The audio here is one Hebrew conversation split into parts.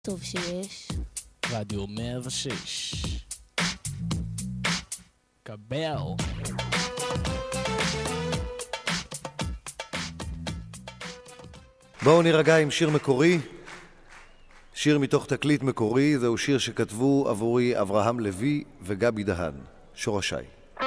טוב שיש. רדיו 106. קבל. בואו נירגע עם שיר מקורי. שיר מתוך תקליט מקורי, זהו שיר שכתבו עבורי אברהם לוי וגבי דהן, שורשיי.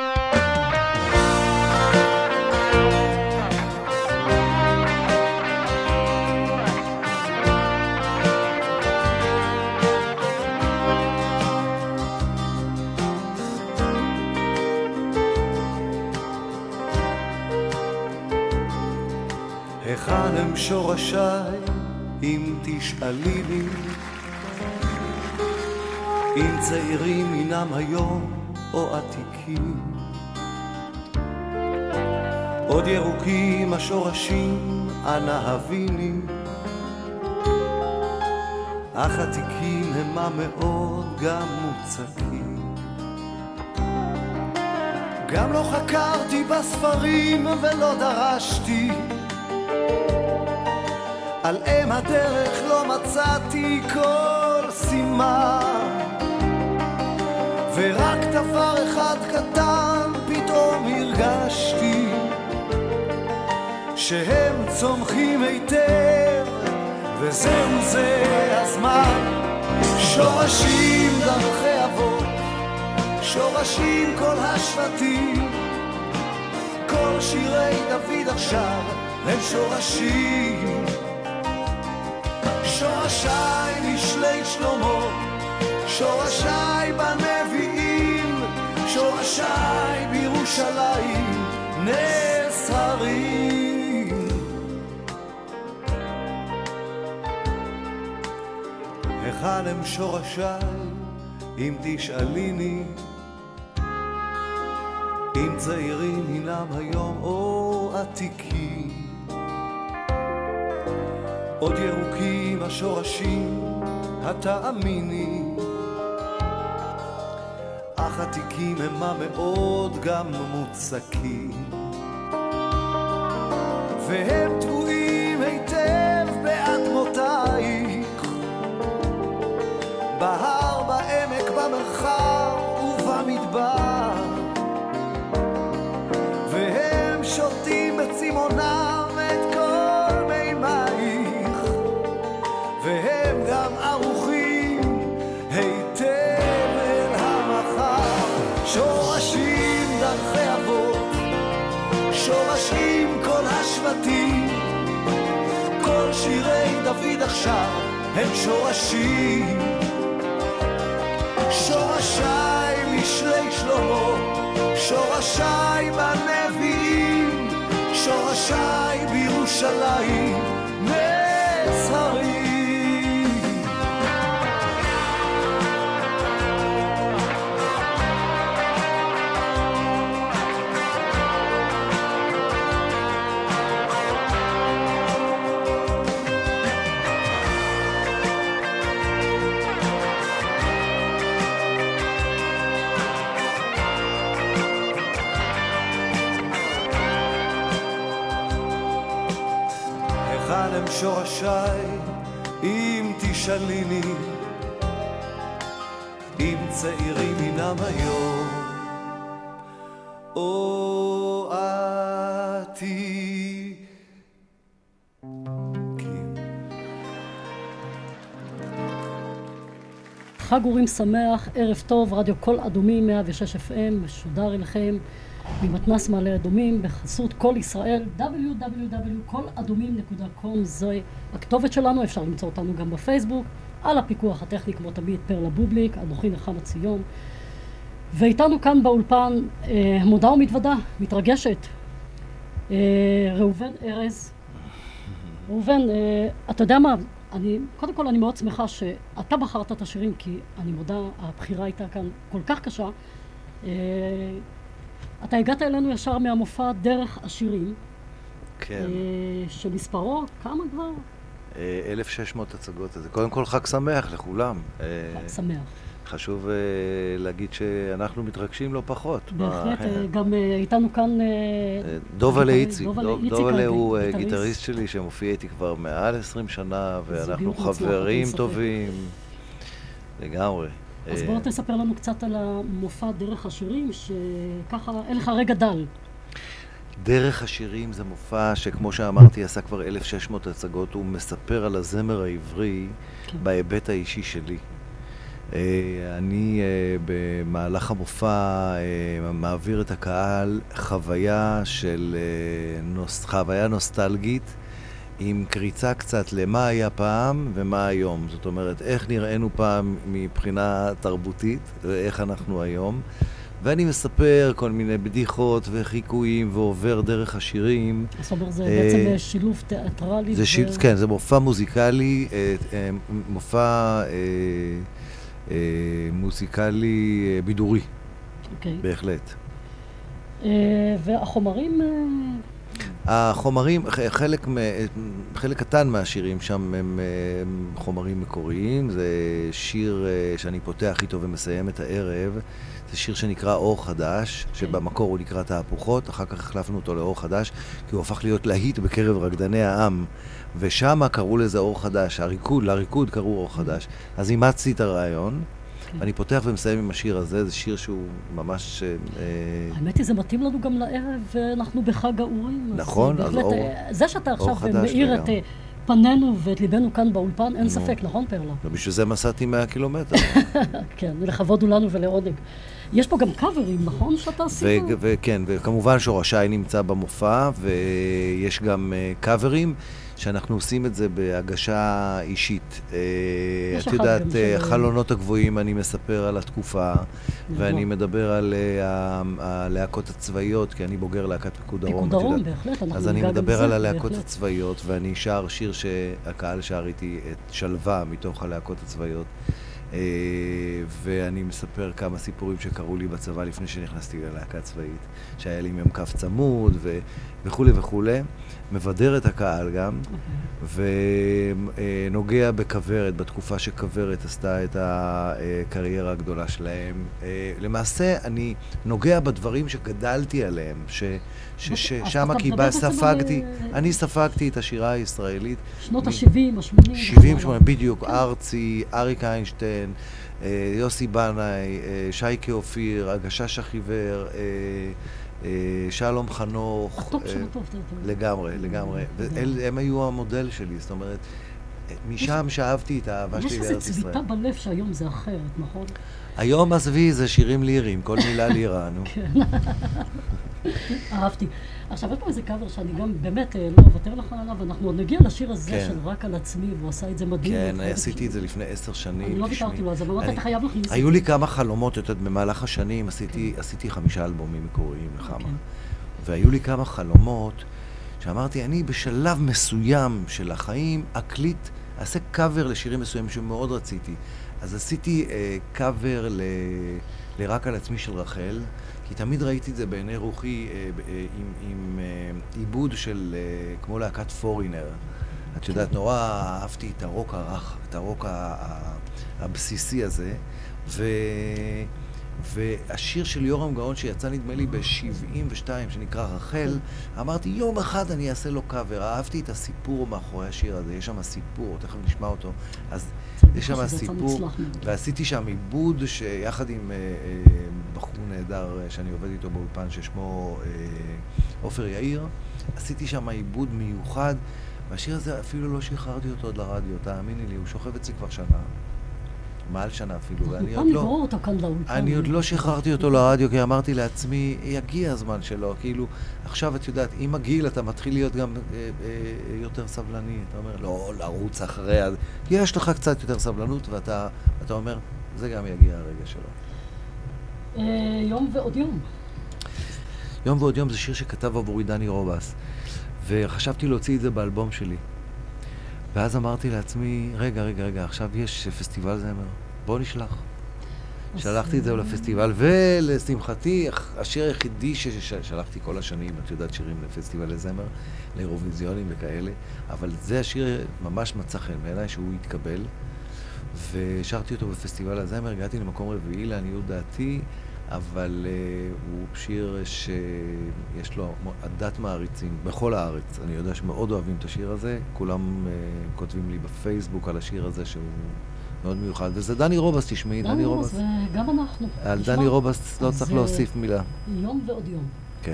היכן הם שורשיי, אם תשאליני, אם צעירים אינם היום או עתיקים, עוד ירוקים השורשים, אנא הביני, אך עתיקים המה מאוד גם מוצקים. גם לא חקרתי בספרים ולא דרשתי, על אם הדרך לא מצאתי כל סימן, ורק דבר אחד קטן פתאום הרגשתי, שהם צומחים היטב וזהו זה הזמן. שורשים דרכי אבות, שורשים כל השבטים, כל שירי דוד עכשיו הם שורשים. שורשיי משלי שלמה, שורשיי בנביאים, שורשיי בירושלים נס הרים. היכן הם שורשיי, אם תשאליני, אם צעירים הינם היום או עתיקים, עוד ירוקים השורשים, התאמיני, אך עתיקים המה מאוד גם מוצקים, והם טבועים היטב באדמותייך, בהר, בעמק, במרחב ובמדבר, והם שותים בצימונם את כל מימייך, והם גם ערוכים היטב אל המחר. שורשים דרכי אבות, שורשים כל השבטים, כל שירי דוד עכשיו הם שורשים. שורשיי משלי שלמה, שורשיי בנביאים, שורשיי בירושלים נס הרים. היכן הם שורשיי, אם תשאליני, אם צעירים אינם היום או עתיקים. חג אורים שמח, ערב טוב, רדיו קול אדומים 106 FM, משודר אליכם ממתנ"ס מעלה אדומים בחסות כל ישראל, www.koladoמים.com, זוהי הכתובת שלנו, אפשר למצוא אותנו גם בפייסבוק, על הפיקוח הטכני כמו תמיד פרלה בובליק, אנוכי נחמה ציון, ואיתנו כאן באולפן מודה ומתוודה, מתרגשת, ראובן ארז. ראובן, אתה יודע מה, קודם כל אני מאוד שמחה שאתה בחרת את השירים, כי אני מודה, הבחירה הייתה כאן כל כך קשה. אתה הגעת אלינו ישר מהמופע דרך השירים. כן. שמספרו, כמה כבר? 1600 הצגות. קודם כל חג שמח לכולם. חג שמח. חשוב להגיד שאנחנו מתרגשים לא פחות. בהחלט, גם איתנו כאן... דובלה איציק. דובלה הוא גיטריסט שלי שמופיע איתי כבר מעל 20 שנה, ואנחנו חברים טובים. לגמרי. אז בואו תספר לנו קצת על המופע דרך השירים, שככה אין לך רגע דל. דרך השירים זה מופע שכמו שאמרתי עשה כבר 1,600 הצגות, הוא מספר על הזמר העברי בהיבט האישי שלי. אני במהלך המופע מעביר את הקהל חוויה נוסטלגית עם קריצה קצת למה היה פעם ומה היום. זאת אומרת, איך נראינו פעם מבחינה תרבותית ואיך אנחנו היום. ואני מספר כל מיני בדיחות וחיקויים ועובר דרך השירים. זאת אומרת, זה בעצם שילוב תיאטרלי. כן, זה מופע מוזיקלי, מופע מוזיקלי בידורי. אוקיי. בהחלט. והחומרים... החומרים, חלק קטן מהשירים שם הם חומרים מקוריים. זה שיר שאני פותח איתו ומסיים את הערב. זה שיר שנקרא אור חדש, שבמקור הוא נקרא תהפוכות, אחר כך החלפנו אותו לאור חדש, כי הוא הפך להיות להיט בקרב רקדני העם, ושם קראו לזה אור חדש, לריקוד קראו אור חדש. אז אימצתי את הרעיון, ואני פותח ומסיים עם השיר הזה, זה שיר שהוא ממש... האמת היא, זה מתאים לנו גם לערב, ואנחנו בחג האורים. נכון, אז אור... זה שאתה עכשיו מאיר את פנינו ואת ליבנו כאן באולפן, אין ספק, נכון פרלה? ובשביל זה מסעתי 100 קילומטר. כן, לכבוד הוא לנו ולעונג. יש פה גם קאברים, נכון, שאתה עשית? וכן, וכמובן שורשי נמצא במופע, ויש גם קאברים, שאנחנו עושים את זה בהגשה אישית. את יודעת, חלונות הגבוהים, אני מספר על התקופה, ואני מדבר על הלהקות הצבאיות, כי אני בוגר להקת פיקוד דרום. פיקוד דרום, בהחלט. אז אני מדבר על הלהקות הצבאיות, ואני שר שיר שהקהל שר איתי את שלווה מתוך הלהקות הצבאיות. ואני מספר כמה סיפורים שקרו לי בצבא לפני שנכנסתי ללהקה צבאית, שהיה לי מ"כ צמוד וכו' וכו'. מבדר את הקהל גם, ונוגע בכוורת, בתקופה שכוורת עשתה את הקריירה הגדולה שלהם. למעשה אני נוגע בדברים שגדלתי עליהם, ששם כי בה ספגתי, אני ספגתי את השירה הישראלית. שנות ה-70, ה-80. 70, בדיוק, ארצי, אריק איינשטיין, יוסי בנאי, שייקה אופיר, הגשש החיוור, שלום חנוך. הטופ של הטופ. לגמרי, לגמרי. הם היו המודל שלי, זאת אומרת, משם שאהבתי את האהבה שלי לארץ ישראל. יש איזו צביטה בלב שהיום זה אחרת, נכון? היום עזבי זה שירים ליריים, כל מילה לירה, נו. כן. אהבתי. עכשיו, יש פה איזה קאבר שאני גם באמת לא אוותר לך עליו, אנחנו עוד נגיע לשיר הזה של רק על עצמי, והוא עשה את זה מדהים. כן, עשיתי את זה לפני 10 שנים. אני לא ויתרתי לו, אז אמרת, אתה חייב להכניס את זה. היו לי כמה חלומות, במהלך השנים עשיתי 5 אלבומים מקוריים לחמה. והיו לי כמה חלומות שאמרתי, אני בשלב מסוים של החיים אעשה קאבר לשירים מסוימים שמאוד רציתי. אז עשיתי קאבר לרק על עצמי של רחל, כי תמיד ראיתי את זה בעיני רוחי עם עיבוד של כמו להקת פורינר. את יודעת, נורא אהבתי את הרוק הרך, את הרוק הבסיסי הזה, והשיר של יורם גאון שיצא נדמה לי ב-72 שנקרא רחל, אמרתי יום אחד אני אעשה לו קאבר. אהבתי את הסיפור מאחורי השיר הזה, יש שם סיפור, תכף נשמע אותו. אז יש שם סיפור, ועשיתי שם עיבוד שיחד עם בחור נהדר שאני עובד איתו באולפן ששמו עופר יאיר, עשיתי שם עיבוד מיוחד, והשיר הזה אפילו לא שחררתי אותו עוד לרדיו, תאמיני לי, הוא שוכב אצלי כבר שנה. מעל שנה אפילו, ואני עוד לא שחררתי אותו לרדיו, כי אמרתי לעצמי, יגיע הזמן שלו, כאילו, עכשיו את יודעת, עם הגיל אתה מתחיל להיות גם יותר סבלני, אתה אומר, לא, לרוץ אחרי, כי יש לך קצת יותר סבלנות, ואתה אומר, זה גם יגיע הרגע שלו. יום ועוד יום. יום ועוד יום זה שיר שכתב עבורי דני רובס, וחשבתי להוציא את זה באלבום שלי. ואז אמרתי לעצמי, רגע, עכשיו יש פסטיבל זמר, בוא נשלח. שלחתי את זה לפסטיבל, ולשמחתי, השיר היחידי ששלחתי כל השנים, את יודעת, שירים לפסטיבל זמר, לאירוויזיונים וכאלה, אבל זה השיר ממש מצא חן בעיניי שהוא התקבל, ושרתי אותו בפסטיבל הזמר, הגעתי למקום רביעי לעניות דעתי, אבל הוא שיר שיש לו עדת מעריצים בכל הארץ. אני יודע שמאוד אוהבים את השיר הזה, כולם כותבים לי בפייסבוק על השיר הזה שהוא מאוד מיוחד, וזה דני רובס, תשמעי, דני רובס. וגם אנחנו. על דני רובס לא צריך להוסיף מילה. יום ועוד יום. כן.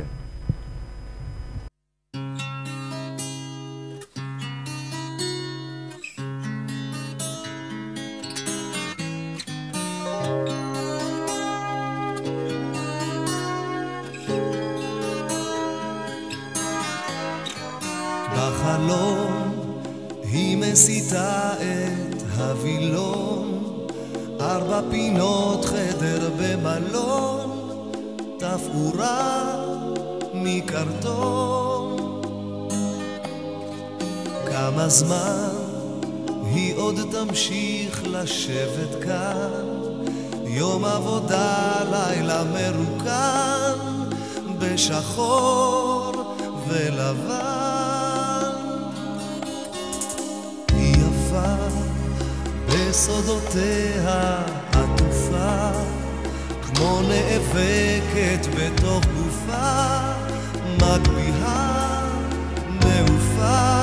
בחלום היא מסיתה את הווילון, 4 פינות חדר במלון, תפאורה מקרטון. כמה זמן היא עוד תמשיך לשבת כאן, יום עבודה לילה מרוקן, בשחור ולבן. בסודותיה עטופה, כמו נאבקת בתוך גופה, מגביהה מעופה.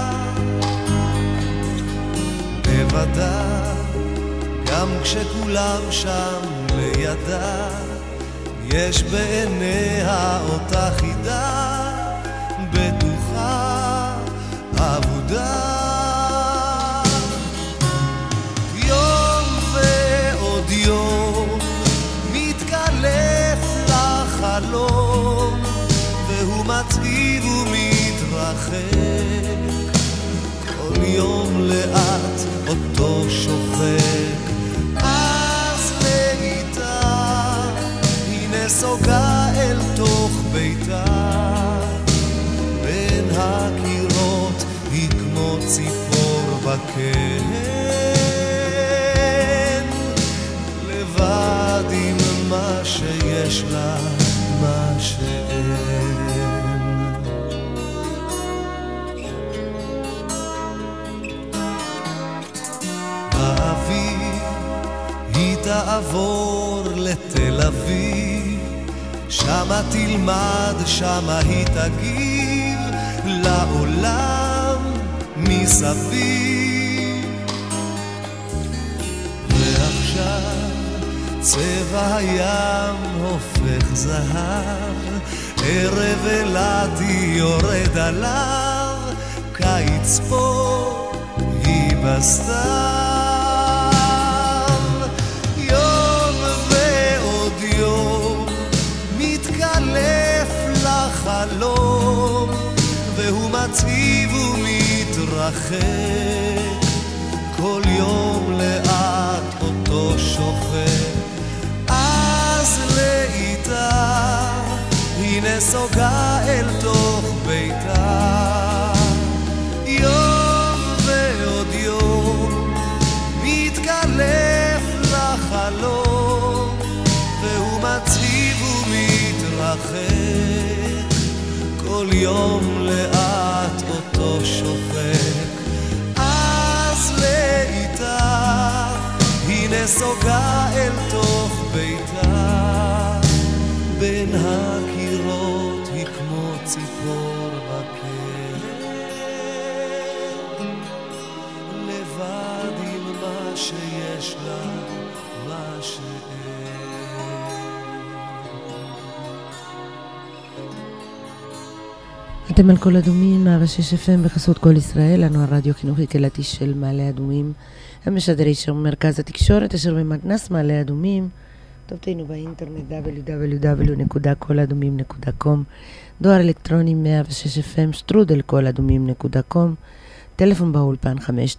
לבדה, גם כשכולם שם לידה, יש בעיניה אותה חידה, בטוחה, אבודה. חלום, והוא מציב ומתרחק, כל יום לאט אותו שוחק. אז לאיתה היא נסוגה אל תוך ביתה, בין הקירות היא כמו ציפור בקן, לבד עם מה שיש לה, מה שאין. באביב היא תעבור לתל אביב, שמה תלמד, שמה היא תגיב לעולם מסביב. ועכשיו צבע הים הופך זהב, ערב אלעדי יורד עליו, קיץ פה היא בסתיו. יום ועוד יום מתקלף לחלום, והוא מציב ומתרחק, כל יום לאט אותו שוחק. אז לאיתה היא נסוגה אל תוך ביתה, יום ועוד יום מתקלף לחלום, והוא מציב ומתרחק, כל יום לאט אותו שוחק. אז לאיתה היא נסוגה אל תוך ביתה, בין הקירות היא כמו ציפור בקן, לבד עם מה שיש לה, מה שאין. אתם על כל אדומים, 106 FM בחסות כל ישראל, אנו הרדיו חינוכי קהילתי של מעלה אדומים, המשדר ישיר מרכז התקשורת אשר במתנ"ס מעלה אדומים. כתובתנו באינטרנט www.koladoמים.com, דואר אלקטרוני 106 FM @koladoמים.com, טלפון באולפן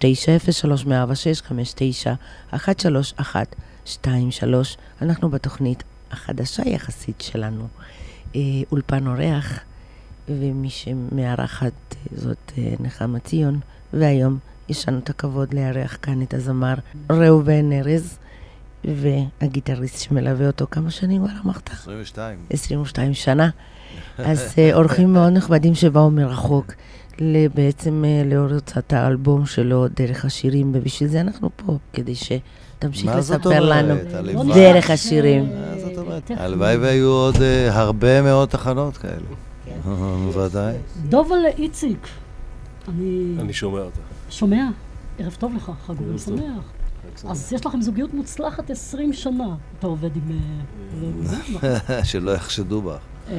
590-3106, 591-3123. אנחנו בתוכנית החדשה יחסית שלנו, אולפן אורח, ומי שמארחת זאת נחמה ציון, והיום יש לנו את הכבוד לארח כאן את הזמר ראובן ארז, והגיטריסט שמלווה אותו כמה שנים כבר אמרת? 22. 22 שנה. אז אורחים מאוד נכבדים שבאו מרחוק בעצם להוצאת האלבום שלו דרך השירים, ובשביל זה אנחנו פה, כדי שתמשיך לספר לנו דרך השירים. זאת אומרת, הלוואי והיו עוד הרבה מאוד תחנות כאלה. ודאי. דובל איציק, אני שומע אותך. שומע? ערב טוב לך, חג אורים שמח. אז יש לכם זוגיות מוצלחת 20 שנה. אתה עובד עם... שלא יחשדו בך.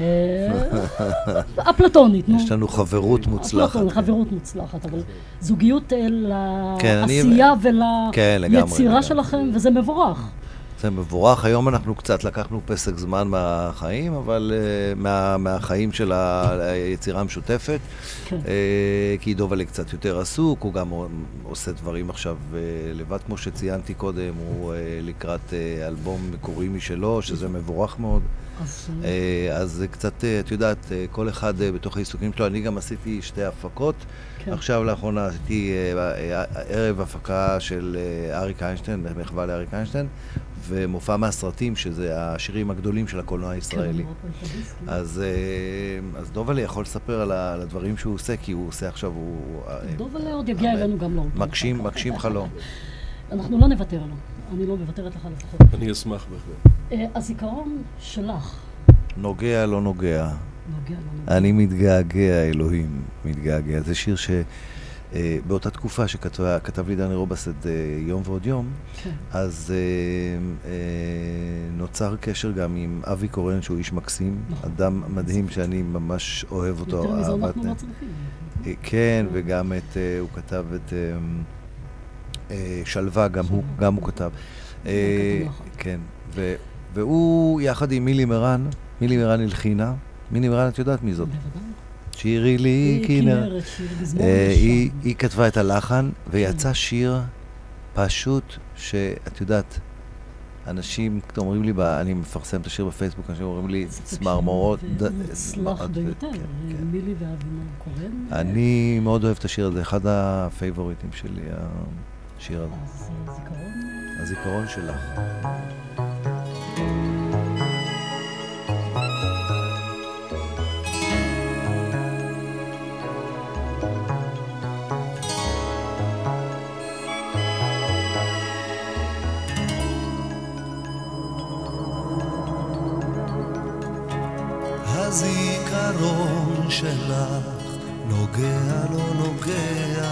אפלטונית, נו. יש לנו חברות מוצלחת. חברות מוצלחת, אבל זוגיות לעשייה וליצירה שלכם, וזה מבורך. זה מבורך. היום אנחנו קצת לקחנו פסק זמן מהחיים, אבל מהחיים של היצירה המשותפת. כי דובלה קצת יותר עסוק, הוא גם עושה דברים עכשיו לבד, כמו שציינתי קודם, הוא לקראת אלבום מקורי משלו, שזה מבורך מאוד. אז זה קצת, את יודעת, כל אחד בתוך העיסוקים שלו. אני גם עשיתי 2 הפקות. עכשיו לאחרונה עשיתי ערב הפקה של אריק איינשטיין, מחווה לאריק איינשטיין, ומופע מהסרטים, שזה השירים הגדולים של הקולנוע הישראלי. אז דובלה יכול לספר על הדברים שהוא עושה, כי הוא עושה עכשיו, דובלה עוד יגיע אלינו גם לאולפן. מגשים חלום. אנחנו לא נוותר עליו. אני לא מוותרת לך לפחות. אני אשמח בהחלט. הזיכרון שלך. נוגע, לא נוגע. אני מתגעגע, אלוהים, מתגעגע. זה שיר שבאותה תקופה שכתב לי דני רובס את יום ועוד יום, אז נוצר קשר גם עם אבי קורן, שהוא איש מקסים, אדם מדהים שאני ממש אוהב אותו. יותר מזה אנחנו לא צריכים. כן, וגם הוא כתב את שלווה, גם הוא כתב. כן, והוא יחד עם מילי מרן הלחינה. מילי מרן, את יודעת מי זאת? שירי לי כנרת. היא כתבה את הלחן, ויצא שיר פשוט שאת יודעת, אנשים אומרים לי, אני מפרסם את השיר בפייסבוק, אנשים אומרים לי, צמרמורות. מוצלח ביותר, מילי ואבינם קורן. אני מאוד אוהב את השיר הזה, אחד הפייבוריטים שלי, השיר הזה. אז הזיכרון שלך. הזיכרון שלך נוגע לא נוגע,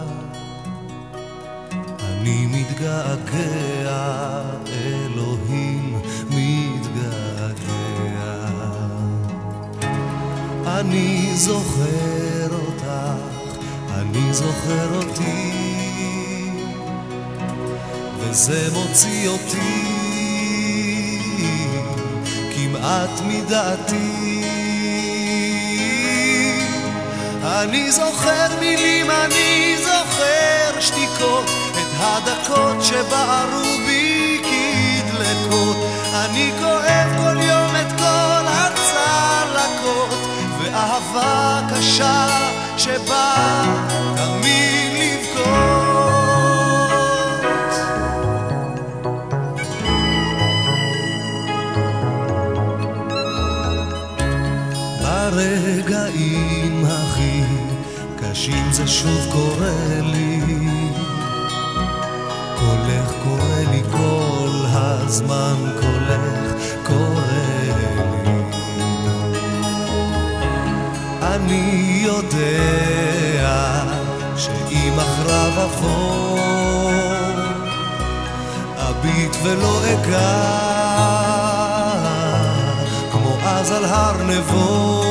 אני מתגעגע, אלוהים מתגעגע. אני זוכר אותך, אני זוכר אותי, וזה מוציא אותי כמעט מדעתי. אני זוכר מילים, אני זוכר שתיקות, את הדקות שבערו בי כדלקות. אני כואב כל יום את כל הצלקות, ואהבה קשה שבאה תמיד לבכות. ברגעים הכי קשים זה שוב קורה לי, קולך קורא לי כל הזמן, קולך קורא לי. אני יודע שאם אחריו אבוא אביט ולא אגע, כמו אז על הר נבו.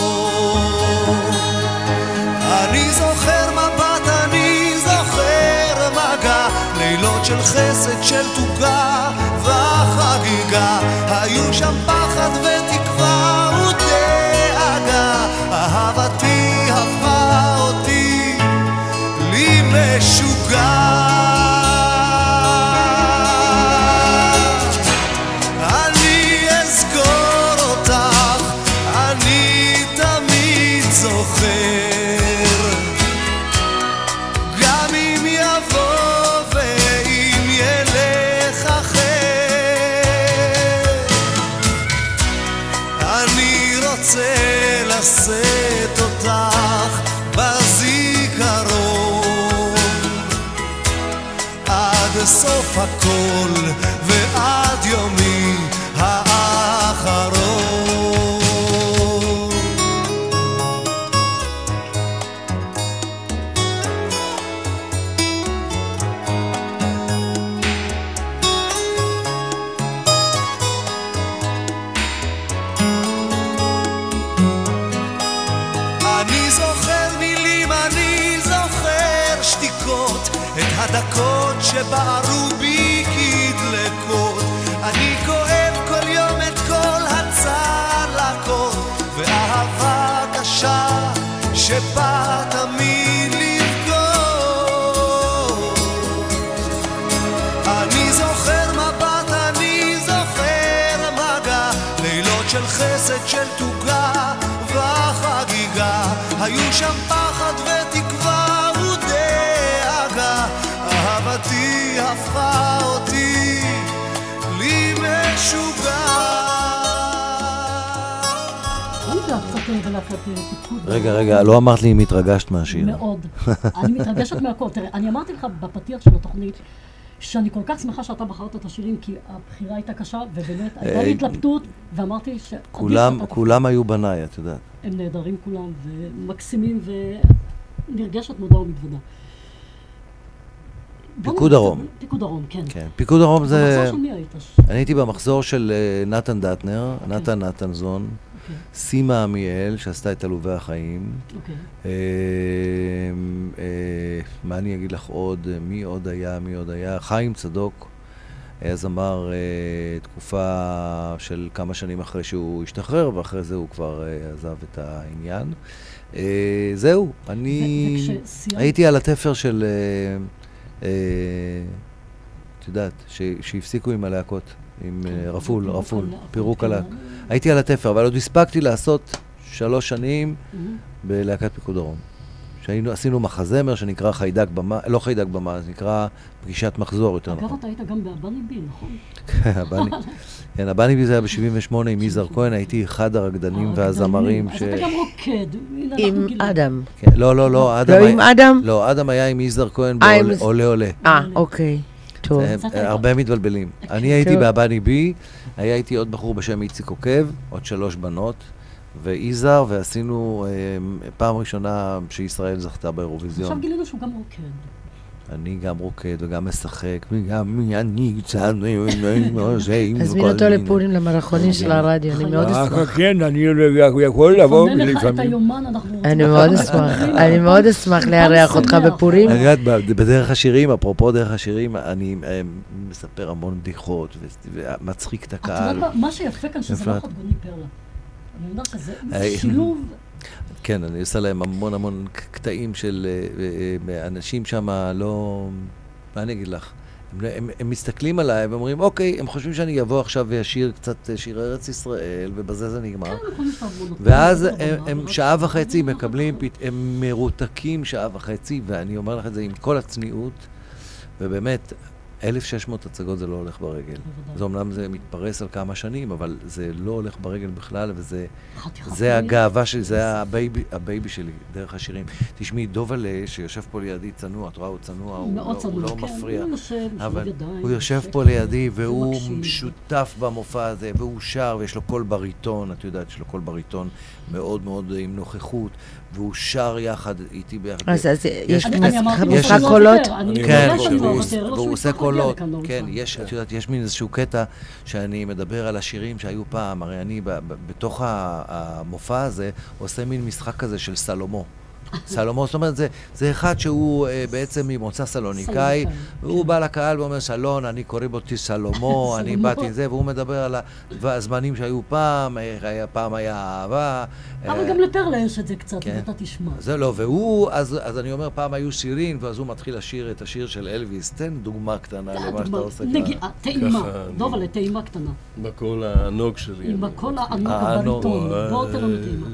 אני זוכר מבט, אני זוכר מגע, לילות של חסד, של תוגה וחגיגה. היו שם פחד ותקווה ודאגה, אהבתי הפכה אותי לי משוגע. אני אזכור אותך, אני תמיד זוכר, גם אם יבוא ואם ילך הכל ועד יומי האחרון. אני זוכר מילים, אני זוכר שתיקות, את הדקות שבערו בי כדלקות. אני כואב כל יום את כל הצלקות, ואהבה קשה שבא תמיד לבכות. אני זוכר מבט, אני זוכר מגע, לילות של חסד, של תוגה וחגיגה. היו שם פחד ותקווה ודאגה, אהבתי הפכה אותי לי משוגע. רגע, לא אמרת לי אם התרגשת מהשיר. מאוד. אני מתרגשת מהכל. תראה, אני אמרתי לך בפתיח של התוכנית שאני כל כך שמחה שאתה בחרת את השירים, כי הבחירה הייתה קשה, ובאמת הייתה לי התלבטות, ואמרתי ש... כולם היו בניי, את יודעת. הם נהדרים כולם, ומקסימים, ונרגשת מודה ומתוודה. פיקוד דרום. פיקוד דרום, כן. כן, פיקוד דרום זה... במחזור של מי היית? אני הייתי במחזור של נתן דטנר, נתן זון, סימה עמיאל, שעשתה את עלובי החיים. מה אני אגיד לך עוד? מי עוד היה? חיים צדוק, היה זמר תקופה של כמה שנים אחרי שהוא השתחרר, ואחרי זה הוא כבר עזב את העניין. זהו, אני הייתי על התפר של... את יודעת, שהפסיקו עם הלהקות, עם רפול, פירוק הלהק. הייתי על התפר, אבל עוד הספקתי לעשות 3 שנים בלהקת פיקוד דרום. עשינו מחזמר שנקרא חיידק במה, לא חיידק במה, זה נקרא פגישת מחזור יותר נכון. אגב, אתה היית גם באבני בי, נכון? כן, אבני בי זה היה ב-78 עם יזהר כהן, הייתי אחד הרקדנים והזמרים אז אתה גם רוקד. עם אדם. לא, לא עם אדם? לא, אדם היה עם יזהר כהן בעולה. אוקיי. טוב. הרבה מתבלבלים. אני הייתי באבני בי, היה איתי עוד בחור בשם איציק עוקב, עוד 3 בנות, ואיזר, ועשינו פעם ראשונה שישראל זכתה באירוויזיון. עכשיו גילינו שהוא גם רוקד. אני גם רוקד וגם משחק, וגם אני קצת... הזמין אותו לפורים למערכונים של הרדיו, אני מאוד אשמח. כן, אני יכול לבוא לפעמים. אני מאוד אשמח לארח אותך בפורים. אני יודעת, בדרך השירים, אפרופו דרך השירים, אני מספר המון בדיחות ומצחיק את הקהל. את יודעת מה שיפה כאן שזה לא חדגוני פרלה. אני יודעת שזה שילוב... כן, אני עושה להם המון קטעים של אנשים שם, לא... מה אני אגיד לך? הם מסתכלים עליי ואומרים, אוקיי, הם חושבים שאני אבוא עכשיו וישיר קצת שיר ארץ ישראל, ובזה זה נגמר. ואז הם 1.5 שעה מקבלים, הם מרותקים 1.5 שעה, ואני אומר לך את זה עם כל הצניעות, ובאמת... 1,600 הצגות זה לא הולך ברגל. זה אומנם זה מתפרס על כמה שנים, אבל זה לא הולך ברגל בכלל, וזה הגאווה שלי, זה הבייבי שלי, דרך השירים. תשמעי, דובלה, שיושב פה לידי צנוע, את רואה, הוא צנוע, הוא לא מפריע. אבל הוא יושב פה לידי, והוא שותף במופע הזה, והוא שר, ויש לו קול בריטון, את יודעת, יש לו קול בריטון מאוד מאוד עם נוכחות, והוא שר יחד איתי ביחד. אז יש משחק קולות? כן, והוא עושה קולות. כן, את יודעת, יש מין איזשהו קטע שאני מדבר על השירים שהיו פעם, הרי אני בתוך המופע הזה עושה מין משחק כזה של סלומו. סלומו, זאת אומרת, זה אחד שהוא בעצם ממוצא סלוניקאי, והוא בא לקהל ואומר, שלום, אני קוראים אותי סלומו, אני באתי זה, והוא מדבר על הזמנים שהיו פעם, פעם היה אהבה. אבל גם לפרלה יש את זה קצת, ואתה תשמע. זה לא, והוא, אז אני אומר, פעם היו שירים, ואז הוא מתחיל לשיר את השיר של אלוויס, תן דוגמה קטנה למה שאתה עושה כאן. נגיעה, טעימה, דובל, טעימה קטנה. בקול הענוג שלי. עם בקול הענוג הבריטון, בוא תן לנו טעימה.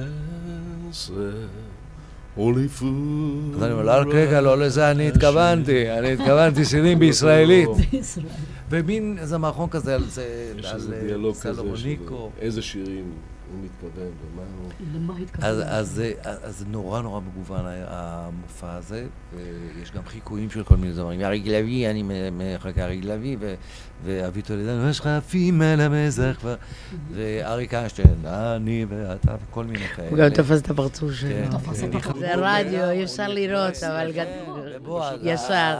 אז אני אומר, רגע, לא לזה אני התכוונתי שירים בישראלית. ומין איזה מערכון כזה על יש איזה דיאלוג כזה סלומוניקו. איזה שירים הוא מתכוון, ומה הוא... למה התכוון? אז נורא מגוון המופע הזה, ויש גם חיקויים של כל מיני זמרים. אריק לוי, אני מחלק אריק לוי, ואבי טולדנו, יש לך עפים אל המזרח, ואריק איינשטיין, אני ואתה, וכל מיני כאלה. הוא גם תפס את הפרצוף שלו. כן. זה רדיו, אי אפשר לראות, אבל ישר.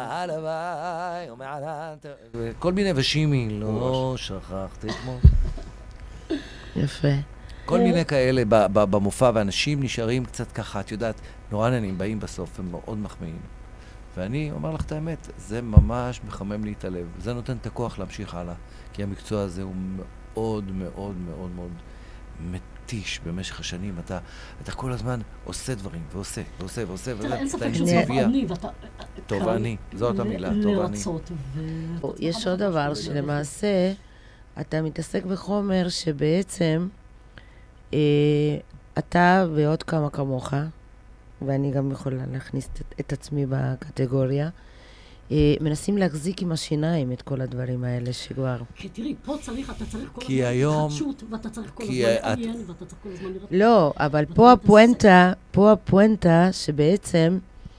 כל מיני, ושימי, לא שכחתי כמו... יפה. כל מיני כאלה במופע, ואנשים נשארים קצת ככה, את יודעת, נורא נהנים, באים בסוף, הם מאוד מחמיאים. ואני אומר לך את האמת, זה ממש מחמם לי את הלב. זה נותן את הכוח להמשיך הלאה, כי המקצוע הזה הוא מאוד מאוד מאוד מאוד מתיש במשך השנים. אתה כל הזמן עושה דברים, ועושה, וזה, אין ספק שזה תובעני, ואתה... תובעני, זאת המילה, תובעני. לרצות. יש עוד דבר שלמעשה, אתה מתעסק בחומר שבעצם אתה ועוד כמה כמוך, ואני גם יכולה להכניס את עצמי בקטגוריה, מנסים להחזיק עם השיניים את כל הדברים האלה שכבר... כי תראי, פה אתה צריך כל הזמן התחדשות, ואתה צריך כל הזמן לעיין, ואתה צריך כל הזמן לראות. לא, אבל פה הפואנטה שבעצם...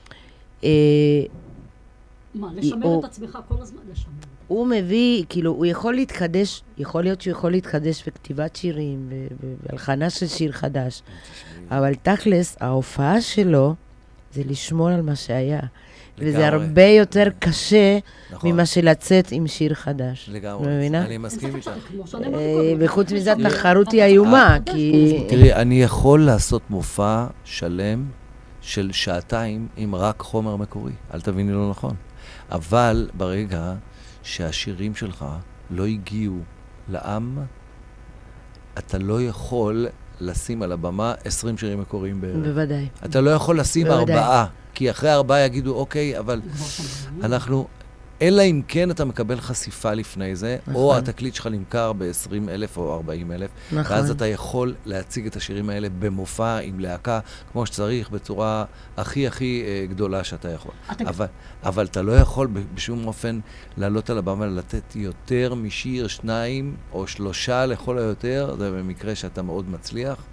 מה, לשמר את עצמך כל הזמן? לשמר. הוא מביא, כאילו, הוא יכול להתחדש, יכול להיות שהוא יכול להתחדש בכתיבת שירים, והלחנה של שיר חדש. אבל תכלס, ההופעה שלו זה לשמור על מה שהיה. וזה הרבה יותר קשה ממה שלצאת עם שיר חדש. לגמרי, מבינה? אני מסכים איתך. וחוץ מזה, התחרות היא איומה, כי... תראי, אני יכול לעשות מופע שלם של שעתיים עם רק חומר מקורי. אל תביני לא נכון. אבל ברגע שהשירים שלך לא הגיעו לעם, אתה לא יכול לשים על הבמה 20 שירים מקוריים בערב. בוודאי. אתה לא יכול לשים 4, כי אחרי 4 יגידו, אוקיי, אבל אנחנו... אלא אם כן אתה מקבל חשיפה לפני זה, או התקליט שלך נמכר ב-20,000 או 40,000, ואז אתה יכול להציג את השירים האלה במופע עם להקה, כמו שצריך, בצורה הכי גדולה שאתה יכול. אבל אתה לא יכול בשום אופן לעלות על הבמה ולתת יותר משיר 2 או 3 לכל היותר, זה במקרה שאתה מאוד מצליח,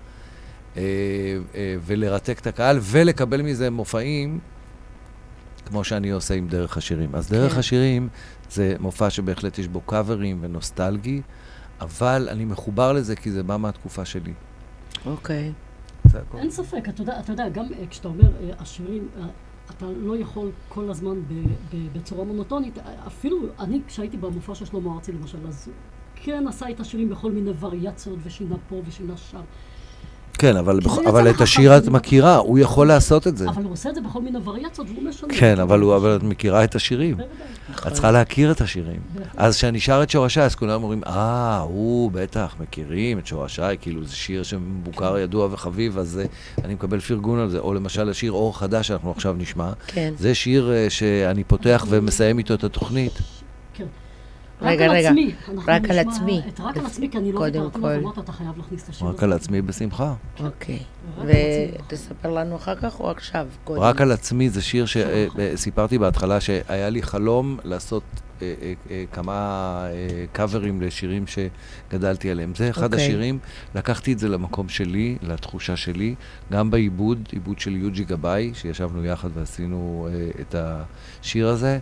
ולרתק את הקהל, ולקבל מזה מופעים, כמו שאני עושה עם דרך השירים. אז דרך השירים זה מופע שבהחלט יש בו קאברים ונוסטלגי, אבל אני מחובר לזה כי זה בא מהתקופה שלי. אוקיי. אין ספק, אתה יודע, גם כשאתה אומר השירים, אתה לא יכול כל הזמן בצורה מונוטונית. אפילו אני, כשהייתי במופע של שלמה ארצי למשל, אז כן עשה את השירים בכל מיני וריאציות, ושינה פה ושינה שם. כן, אבל את השיר את מכירה, הוא יכול לעשות את זה. אבל הוא עושה את זה בכל מיני וריאציות, והוא משנה. כן, אבל את מכירה את השירים. את צריכה להכיר את השירים. אז כשאני שר את שורשי, אז כולם אומרים, הוא בטח, מכירים את שורשי, כאילו זה שיר שמבוקר ידוע וחביב, אז אני מקבל פרגון על זה. או למשל השיר אור חדש שאנחנו עכשיו נשמע. זה שיר שאני פותח ומסיים איתו את התוכנית. רגע, רק על עצמי. רק על עצמי, כי אני לא זוכרת, אמרת, אתה חייב להכניס את השיר. רק על עצמי בשמחה. אוקיי. ותספר לנו אחר כך או עכשיו? רק על עצמי זה שיר שסיפרתי בהתחלה שהיה לי חלום לעשות כמה קאברים לשירים שגדלתי עליהם. זה אחד השירים, לקחתי את זה למקום שלי, לתחושה שלי, גם בעיבוד של יוג'י גבאי, שישבנו יחד ועשינו את השיר הזה.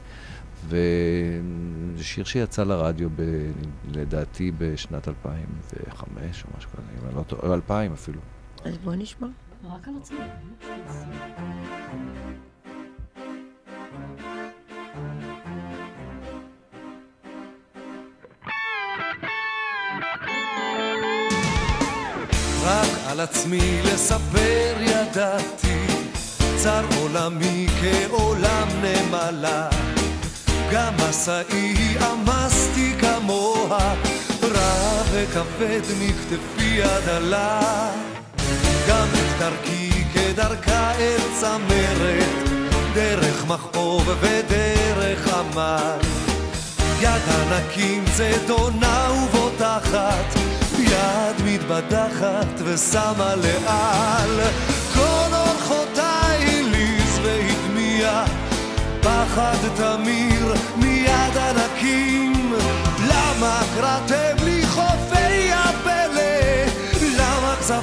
וזה שיר שיצא לרדיו לדעתי בשנת 2005 או משהו כזה, או 2000 אפילו. אז בוא נשמע. רק על עצמי. רק על עצמי לספר ידעתי, צר עולמי כעולם נמלה, גם מסעי עמסתי כמוה, רע וכבד מכתפי עדלה, גם את דרכי כדרכה אל צמרת, דרך מכאוב ודרך עמל, יד ענקים צדונה ובוטחת, יד מתבדחת ושמה לעל, כל אורחותיי ליז והדמיע, פחד תמיר מיד ענקים, למה קראתם לי חופי הפלא, למה קצת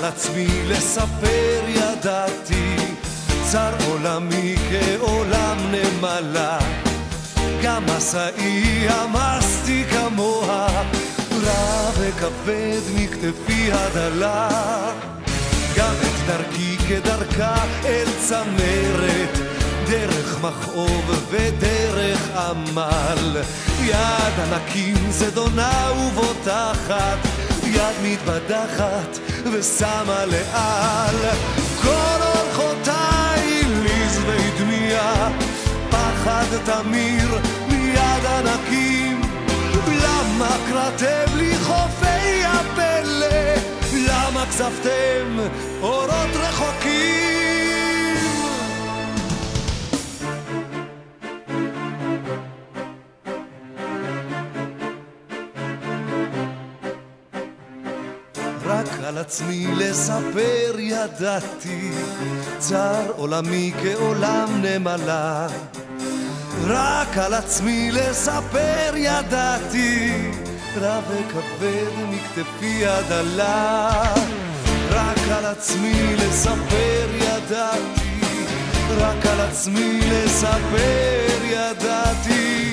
עצמי לספר ידעתי, צר עולמי כעולם נמלה, גם מסעי עמסתי כמוה, רע וכבד מכתפי הדלה, גם את דרכי כדרכה אל צמרת, דרך מכאוב ודרך עמל, יד ענקים זדונה ובוטחת, יד מתבדחת ושמה לאל, כל אורחותיי לזווי דמיה, פחד תמיר מיד ענקים, למה קראתם לי חופי הפלא, למה כספתם אורות רחוקים? רק על עצמי לספר ידעתי, צר עולמי כעולם נמלה, רק על עצמי לספר ידעתי, רע וכבד מכתפי הדלה, רק על עצמי לספר ידעתי, רק על עצמי לספר ידעתי.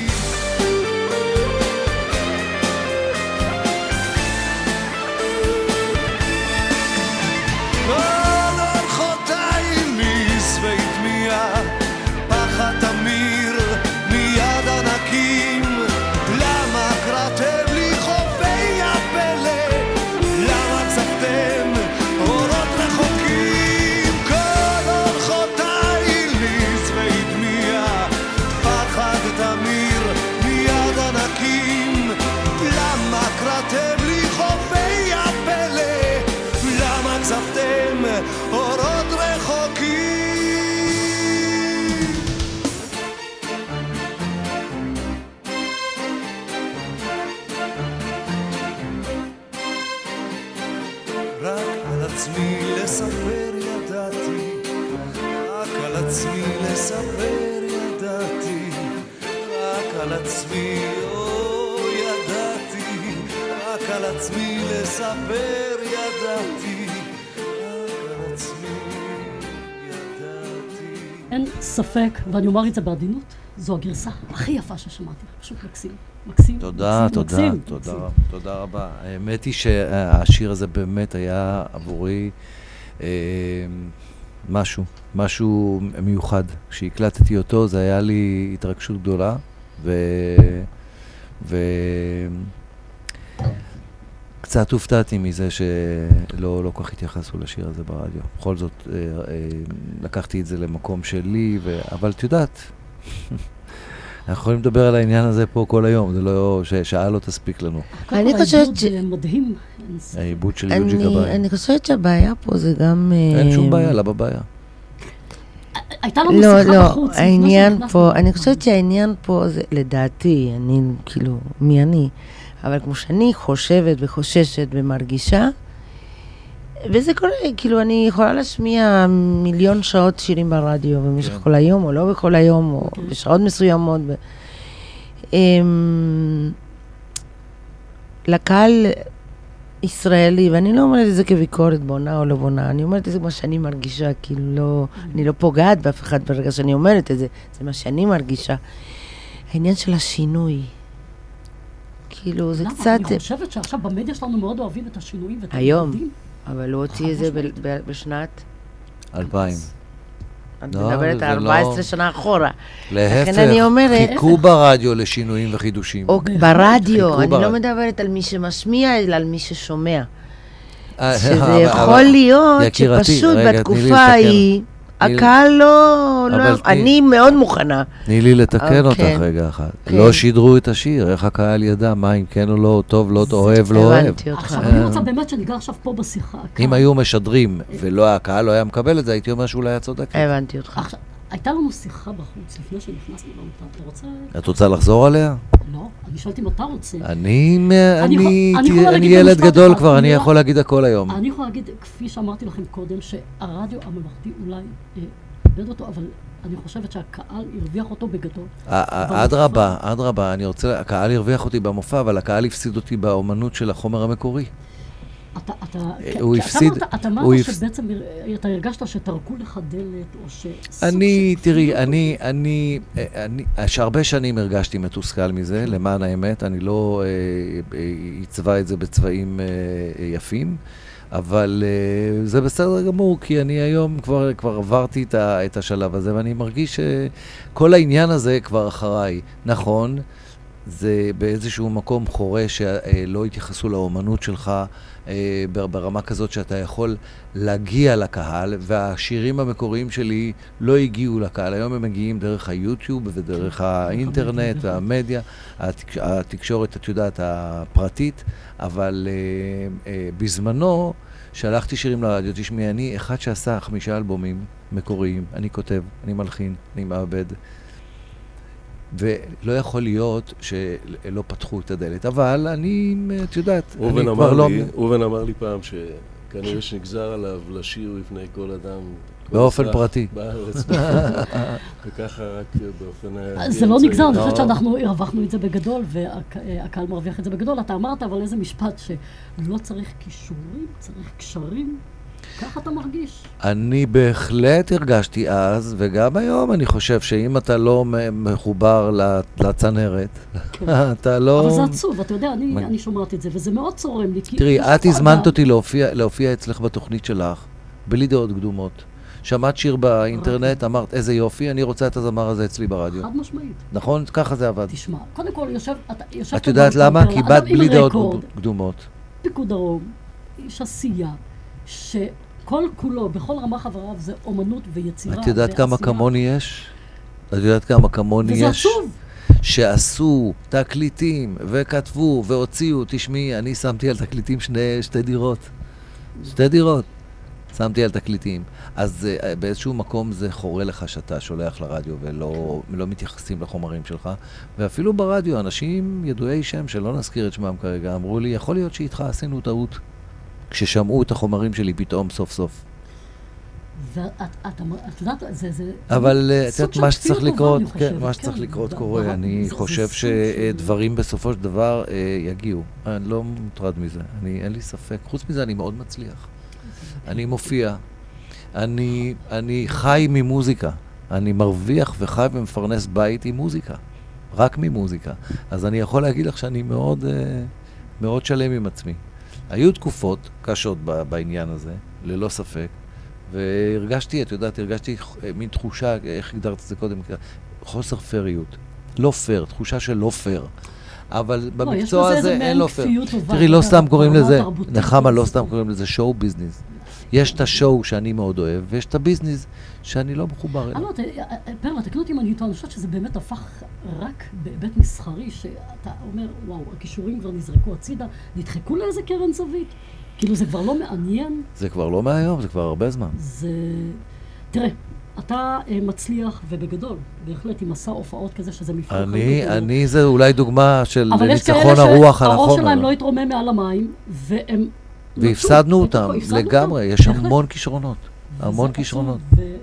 כל אורחותיי לשבעי דמיה, פחד תמיר מיד ענקים, למה קראתם לי חופי הפלא, למה צפתם אורות רחוקים? כל אורחותיי לשבעי דמיה, פחד תמיר מיד ענקים, למה קראתם לי חופי הפלא, למה צפתם אורות רחוקים? רק על עצמי לספר ידעתי, רק על עצמי לספר ידעתי, רק על עצמי ידעתי, רק על עצמי לספר ידעתי, רק על עצמי ידעתי. אין ספק, ואני אומר את זה בעדינות, זו הגרסה הכי יפה ששמעתי, פשוט מקסים. מקסים. תודה, מקסים, תודה, מקסים, תודה, מקסים. תודה רבה. האמת היא שהשיר הזה באמת היה עבורי משהו מיוחד. כשהקלטתי אותו זה היה לי התרגשות גדולה, קצת הופתעתי מזה שלא כל כך התייחסו לשיר הזה ברדיו. בכל זאת, לקחתי את זה למקום שלי, אבל את יודעת, אנחנו יכולים לדבר על העניין הזה פה כל היום, זה לא שעה לא תספיק לנו. אני חושבת העיבוד מדהים. העיבוד של יוג'י גבאי. אני חושבת שהבעיה פה זה גם... אין שום בעיה, למה בעיה? הייתה לנו שיחה בחוץ. לפני העניין שנכנסנו. פה, אני חושבת שהעניין פה זה, לדעתי, אני כאילו, מי אני? אבל כמו שאני חושבת וחוששת ומרגישה, וזה קורה, כאילו, אני יכולה להשמיע 1,000,000 שעות שירים ברדיו, במשך כל היום, או לא בכל היום, או בשעות מסוימות. לקהל ישראלי, ואני לא אומרת את זה כביקורת בונה או לא בונה, אני אומרת את זה כמו שאני מרגישה, כאילו לא, אני לא פוגעת באף אחד ברגע שאני אומרת את זה, זה מה שאני מרגישה. העניין של השינוי, כאילו זה קצת... אני חושבת שעכשיו במדיה שלנו מאוד אוהבים את השינויים ואת היום, הילדים. אבל הוא הוציא את זה בשנת... 2000. את לא, מדברת זה 14 לא- שנה אחורה. להפך, לכן אני אומרת... חיכו ברדיו לשינויים וחידושים. או ברדיו, חיכו אני לא ברדיו. מדברת על מי שמשמיע, אלא על מי ששומע. שזה אבל- יכול להיות יקירתי, שפשוט רגע, תני לי בתקופה לתקן. ההיא, הקהל לא... אבל תני- אני מאוד מוכנה. תני לי לתקן אותך כן. רגע אחד. כן. לא שידרו את השיר, איך הקהל ידע מה אם כן או לא, טוב, לא אוהב, לא אוהב. הבנתי אותך. עכשיו, אני רוצה באמת שניגע עכשיו פה בשיחה. אם היו משדרים ולא הקהל לא היה מקבל את זה, הייתי אומר שאולי היה צודק. הבנתי אותך. עכשיו, הייתה לנו שיחה בחוץ לפני שנכנסנו לאולפן. אתה רוצה? את רוצה לחזור עליה? לא, אני שאלתי אם אתה רוצה. אני יכולה להגיד ילד במשפט גדול אחד, כבר, אני מילה- יכול להגיד הכל היום. אני יכולה להגיד, כפי שאמרתי לכם קודם, שהרדיו הממלכתי אולי איבד אותו, אבל אני חושבת שהקהל הרוויח אותו בגדול. אדרבה, אדרבה, אני רוצה, הקהל הרוויח אותי במופע, אבל הקהל הפסיד אותי באומנות של החומר המקורי. הוא הפסיד, אתה אמרת שבעצם אתה הרגשת שתרקו לך דלת, או ש... תראי, שהרבה שנים הרגשתי מתוסכל מזה, למען האמת, אני לא אצבע את זה בצבעים יפים, אבל זה בסדר גמור, כי אני היום כבר עברתי את השלב הזה, ואני מרגיש שכל העניין הזה כבר אחריי. נכון, זה באיזשהו מקום חורה שלא התייחסו לאומנות שלך ברמה כזאת שאתה יכול להגיע לקהל, והשירים המקוריים שלי לא הגיעו לקהל. היום הם מגיעים דרך היוטיוב ודרך האינטרנט והמדיה, התקשורת, את יודעת, הפרטית, אבל בזמנו שלחתי שירים לרדיו. תשמעי, אני אחד שעשה 5 אלבומים מקוריים, אני כותב, אני מלחין, אני מעבד, ולא יכול להיות שלא פתחו את הדלת, אבל אני, את יודעת, אני כבר לא... אובן אמר לי פעם שכנראה שנגזר עליו לשיר לפני כל אדם. באופן פרטי. בארץ, וככה רק באופן... זה לא נגזר, אני חושבת שאנחנו הרווחנו את זה בגדול, והקהל מרוויח את זה בגדול. אתה אמרת, אבל איזה משפט שלא צריך כישורים, צריך קשרים. ככה אתה מרגיש? אני בהחלט הרגשתי אז, וגם היום אני חושב שאם אתה לא מחובר לצנרת, אתה לא... אבל זה עצוב, אתה יודע, אני שומעת את זה, וזה מאוד צורם לי. תראי, את הזמנת אותי להופיע אצלך בתוכנית שלך, בלי דעות קדומות. שמעת שיר באינטרנט, אמרת, איזה יופי, אני רוצה את הזמר הזה אצלי ברדיו. חד משמעית. נכון? ככה זה עבד. תשמע, קודם כל יושב... את יודעת למה? כי באת בלי דעות קדומות. פיקוד דרום, איש עשייה, שכל כולו, בכל רמה חבריו, זה אומנות ויצירה. את יודעת כמה כמוני יש? את יודעת כמה כמוני יש? וזה עצוב. שעשו תקליטים וכתבו והוציאו, תשמעי, אני שמתי על תקליטים שתי דירות. 2 דירות. שמתי על תקליטים. אז באיזשהו מקום זה חורה לך שאתה שולח לרדיו ולא מתייחסים לחומרים שלך. ואפילו ברדיו, אנשים ידועי שם, שלא נזכיר את שמם כרגע, אמרו לי, יכול להיות שאיתך עשינו טעות, כששמעו את החומרים שלי פתאום סוף סוף. ואת יודעת, זה... אבל את יודעת, מה שצריך לקרות, מה שצריך לקרות קורה. אני חושב שדברים בסופו של דבר יגיעו. אני לא מוטרד מזה, אין לי ספק. חוץ מזה, אני מאוד מצליח. אני מופיע, אני חי ממוזיקה, אני מרוויח וחי ומפרנס בית עם מוזיקה, רק ממוזיקה. אז אני יכול להגיד לך שאני מאוד, מאוד שלם עם עצמי. היו תקופות קשות בעניין הזה, ללא ספק, והרגשתי, את יודעת, הרגשתי מין תחושה, איך הגדרת את זה קודם, חוסר פריות. לא פר, תחושה של לא פר. אבל במקצוע הזה אין לא פר. תראי, לא סתם קוראים לזה, נחמה, לא סתם קוראים לזה שואו ביזנס. יש את השואו שאני מאוד אוהב, ויש את הביזנס שאני לא מחובר אליו. פרלה, תקנו אותי אם אני טועה, אני חושבת שזה באמת הפך רק בהיבט מסחרי, שאתה אומר, וואו, הכישורים כבר נזרקו הצידה, נדחקו לאיזה קרן זווית. כאילו זה כבר לא מעניין. זה כבר לא מהיום, זה כבר הרבה זמן. תראה, אתה מצליח ובגדול, בהחלט עם מסע הופעות כזה שזה מבחר. אני זה אולי דוגמה של ניצחון הרוח על החומר. הראש שלהם לא יתרומם מעל המים, והם... והפסדנו אותם לגמרי, יש המון כישרונות, המון כישרונות.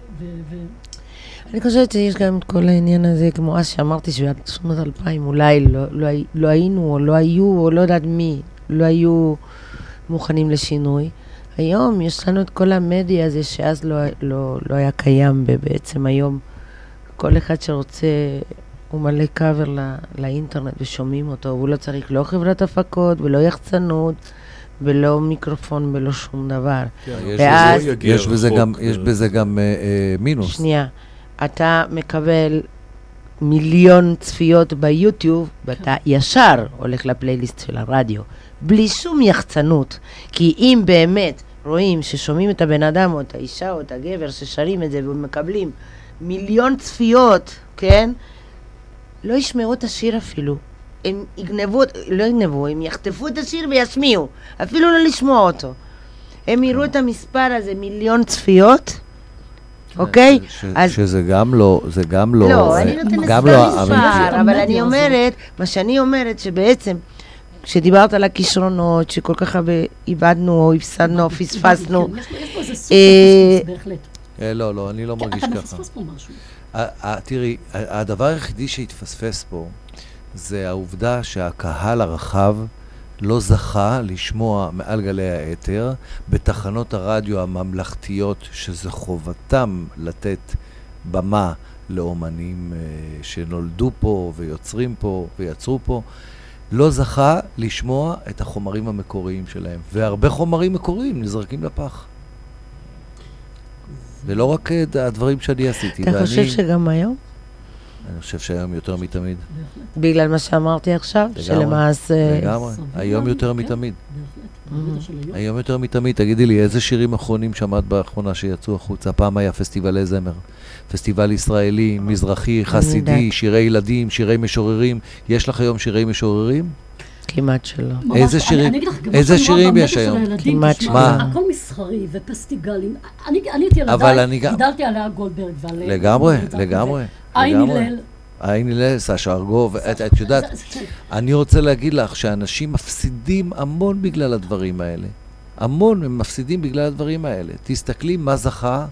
אני חושבת שיש גם את כל העניין הזה, כמו אז שאמרתי שעד שנות 2000 אולי לא היינו, או לא היו, או לא יודעת מי, לא היו מוכנים לשינוי. היום יש לנו את כל המדיה הזה שאז לא היה קיים בעצם היום. כל אחד שרוצה, הוא מלא קאבר לאינטרנט ושומעים אותו, הוא לא צריך לא חברת הפקות ולא יחצנות, ולא מיקרופון ולא שום דבר. יש בזה גם מינוס. שנייה, אתה מקבל 1,000,000 צפיות ביוטיוב, ואתה ישר הולך לפלייליסט של הרדיו, בלי שום יחצנות. כי אם באמת רואים ששומעים את הבן אדם או את האישה או את הגבר ששרים את זה ומקבלים 1,000,000 צפיות, כן? לא ישמעו את השיר אפילו. הם הם יחטפו את השיר וישמיעו, אפילו לא לשמוע אותו. הם יראו את המספר הזה, 1,000,000 צפיות, אוקיי? שזה גם לא... לא, אני נותנת מספר, אבל אני אומרת, מה שאני אומרת שבעצם, כשדיברת על הכישרונות, שכל כך כיבדנו או הפסדנו או פספסנו... יש פה איזה סוג פספוס, בהחלט. לא, אני לא מרגיש ככה. אתה מפספס פה משהו. תראי, הדבר היחידי שהתפספס פה, זה העובדה שהקהל הרחב לא זכה לשמוע מעל גלי האתר בתחנות הרדיו הממלכתיות, שזה חובתם לתת במה לאומנים שנולדו פה ויוצרים פה ויצרו פה, לא זכה לשמוע את החומרים המקוריים שלהם. והרבה חומרים מקוריים נזרקים לפח. ולא רק הדברים שאני עשיתי. אתה חושב שגם היום? אני חושב שהיום יותר מתמיד. בגלל מה שאמרתי עכשיו? שלמעשה... לגמרי. היום יותר מתמיד. היום יותר מתמיד. תגידי לי, איזה שירים אחרונים שמעת באחרונה שיצאו החוצה? פעם היה פסטיבלי זמר. פסטיבל ישראלי, מזרחי, חסידי, שירי ילדים, שירי משוררים. יש לך היום שירי משוררים? כמעט שלא. איזה שירים יש היום? כמעט שלא. הכל מסחרי ופסטיגלים. אני הייתי ילדיי, גידלתי עליה גולדברג ועליה... לגמרי. עין הלל. עין הלל, סשה ארגוב, את יודעת, אני רוצה להגיד לך שאנשים מפסידים המון בגלל הדברים האלה. המון הם מפסידים בגלל הדברים האלה. תסתכלי מה זכה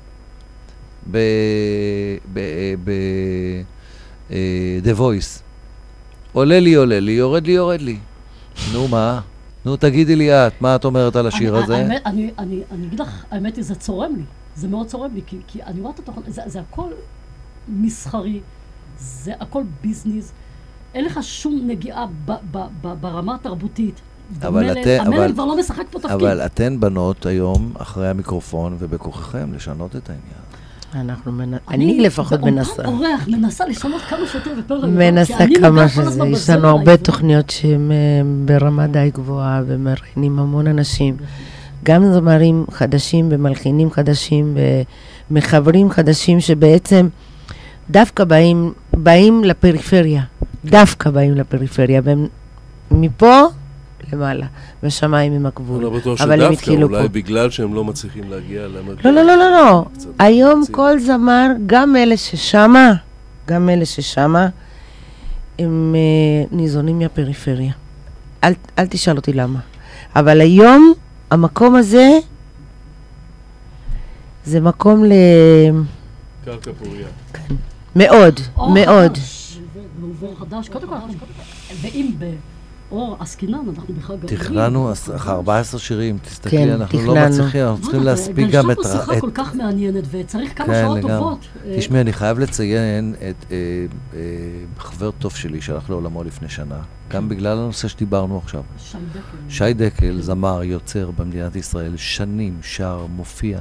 The Voice. עולה לי, יורד לי. נו מה? נו תגידי לי את, מה את אומרת על השיר הזה? אני אגיד לך, האמת היא, זה צורם לי. זה מאוד צורם לי, כי אני רואה את התוכן, זה הכל מסחרי, זה הכל ביזנס. אין לך שום נגיעה ברמה התרבותית. המלל כבר לא משחק פה תפקיד. אבל אתן בנות היום אחרי המיקרופון ובכוחכם לשנות את העניין. אני לפחות מנסה. אורח, מנסה לשנות כמה שיותר ופרק. מנסה כמה שזה. יש לנו הרבה תוכניות שהן ברמה די גבוהה ומראיינים המון אנשים. גם זמרים חדשים ומלחינים חדשים ומחברים חדשים שבעצם דווקא באים לפריפריה. דווקא באים לפריפריה. ומפה למעלה, בשמיים עם הגבול. אני בטוח שדווקא, אולי בגלל שהם לא מצליחים להגיע למרכז. לא. היום כל זמר, גם אלה ששמה, הם ניזונים מהפריפריה. אל תשאל אותי למה. אבל היום, המקום הזה, זה מקום קרקע פוריה. מאוד. ואור חדש, קודם כל, ואם אור עסקינן, אנחנו בכלל גרעין. תכננו 14 שירים, תסתכלי, אנחנו לא מצליחים, אנחנו צריכים להספיק גם את... גלשה פה שיחה כל כך מעניינת, וצריך כמה שעות טובות. תשמעי, אני חייב לציין את חבר טוב שלי שהלך לעולמו לפני שנה, גם בגלל הנושא שדיברנו עכשיו. שי דקל, זמר, יוצר במדינת ישראל, שנים, שר, מופיע,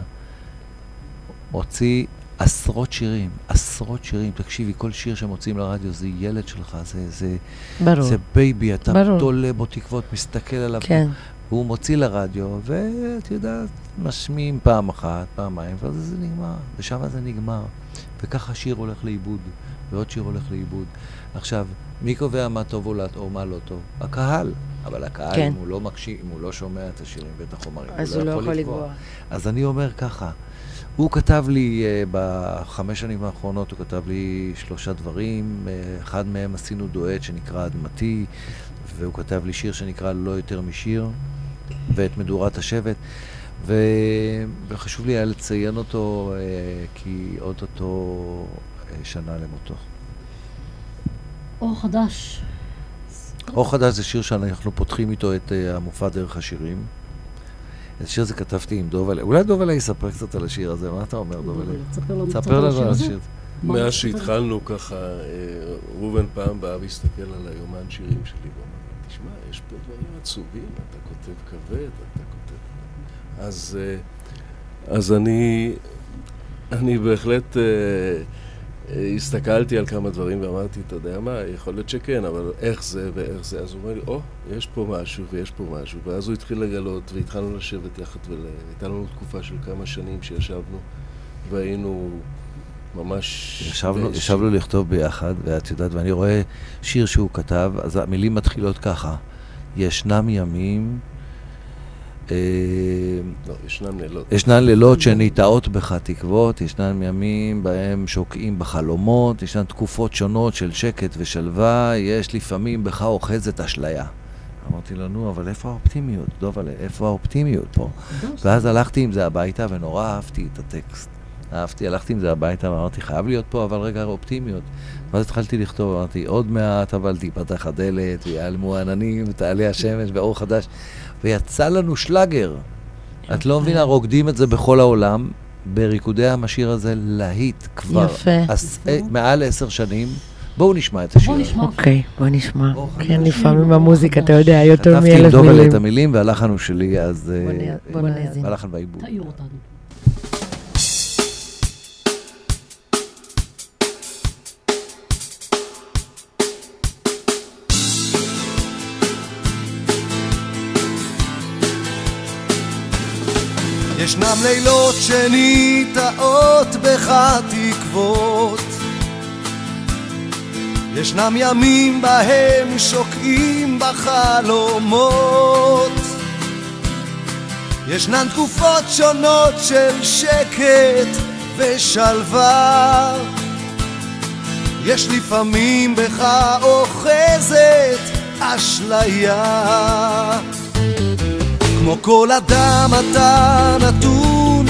הוציא עשרות שירים, תקשיבי, כל שיר שמוצאים לרדיו זה ילד שלך, זה בייבי, אתה תולה בו תקוות, מסתכל עליו, והוא מוציא לרדיו, ואת יודעת, משמיעים פעם אחת, פעמיים, וזה נגמר, ושם זה נגמר, וככה שיר הולך לאיבוד, ועוד שיר הולך לאיבוד. עכשיו, מי קובע מה טוב או מה לא טוב? הקהל, אבל הקהל, אם הוא לא מקשיב, אם הוא לא שומע את השירים ואת החומרים, אז הוא לא יכול לקבוע. אז אני אומר ככה, הוא כתב לי, ב5 שנים האחרונות, הוא כתב לי 3 דברים, אחד מהם עשינו דואט שנקרא אדמתי, והוא כתב לי שיר שנקרא לא יותר משיר, ואת מדורת השבט, וחשוב לי היה לציין אותו, כי עוד אותו שנה למותו. אור חדש. אור חדש זה שיר שאנחנו פותחים איתו את המופע דרך השירים. את השיר הזה כתבתי עם דובלה. אולי דובלה יספר קצת על השיר הזה. מה אתה אומר, דובלה? תספר לנו על השיר הזה. מאז שהתחלנו ככה, רובן פעם בא והסתכל על היומן שירים שלי ואומר, תשמע, יש פה דברים עצובים, אתה כותב כבד, אתה כותב... אז אני בהחלט הסתכלתי על כמה דברים ואמרתי, אתה יודע מה, יכול להיות שכן, אבל איך זה ואיך זה? אז הוא אומר לי, יש פה משהו ויש פה משהו. ואז הוא התחיל לגלות והתחלנו לשבת יחד והייתה לנו תקופה של כמה שנים שישבנו והיינו ממש... ישבנו לכתוב ביחד, ואת יודעת, ואני רואה שיר שהוא כתב, אז המילים מתחילות ככה, ישנם ימים... לא, ישנן לילות שניטעות בך תקוות, ישנן ימים בהם שוקעים בחלומות, ישנן תקופות שונות של שקט ושלווה, יש לפעמים בך אוחזת אשליה. אמרתי לנו, אבל איפה האופטימיות? דוב, איפה האופטימיות פה? ואז הלכתי עם זה הביתה ונורא אהבתי את הטקסט. אהבתי, הלכתי עם זה הביתה, ואמרתי, חייב להיות פה, אבל רגע אופטימיות. ואז התחלתי לכתוב, אמרתי, עוד מעט, אבל תיפתח הדלת, ויעלמו העננים, ותעלה השמש, באור חדש. ויצא לנו שלאגר. את לא מבינה, רוקדים את זה בכל העולם, בריקודי המשיר הזה להיט כבר. מעל 10 שנים. בואו נשמע את השיר. אוקיי, בואו נשמע. כן, לפעמים המוזיקה, אתה יודע, יותר מ1,000 מילים. כתבתי עם דובל את המילים, והלחן הוא שלי, אז... בוא נאזין. הלחן והעיבוד. תאיר אותנו. ישנם לילות שניטעות בך תקוות, ישנם ימים בהם שוקעים בחלומות, ישנן תקופות שונות של שקט ושלווה, יש לפעמים בך אוחזת אשליה. כמו כל אדם אתה נתון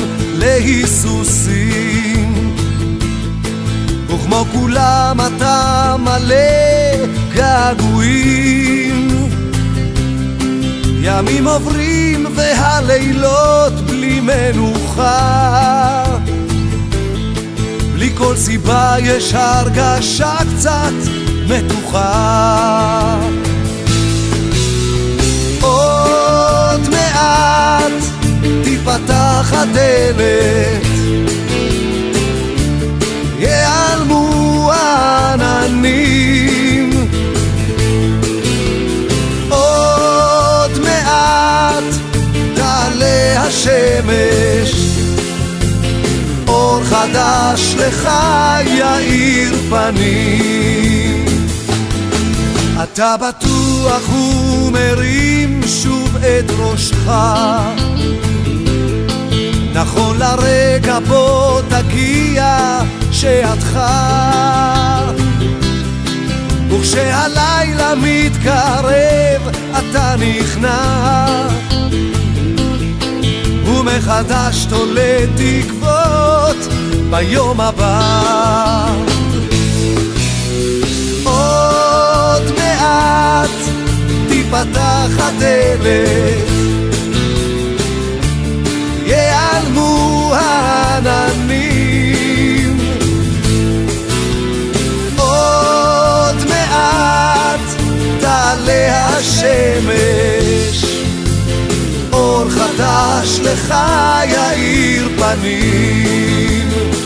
להיסוסים, וכמו כולם אתה מלא געגועים. ימים עוברים והלילות בלי מנוחה, בלי כל סיבה יש הרגשה קצת מתוחה. עוד מעט תיפתח הדלת, ייעלמו העננים. עוד מעט תעלה השמש, אור חדש לך יאיר פנים. אתה בטוח ומרים שוב את ראשך, נכון לרגע בו תגיע שעתך, וכשהלילה מתקרב אתה נכנע, ומחדש תולה תקוות ביום הבא. עוד מעט תיפתח הדלת, ייעלמו העננים. עוד מעט תעלה השמש, אור חדש לך יאיר פנים.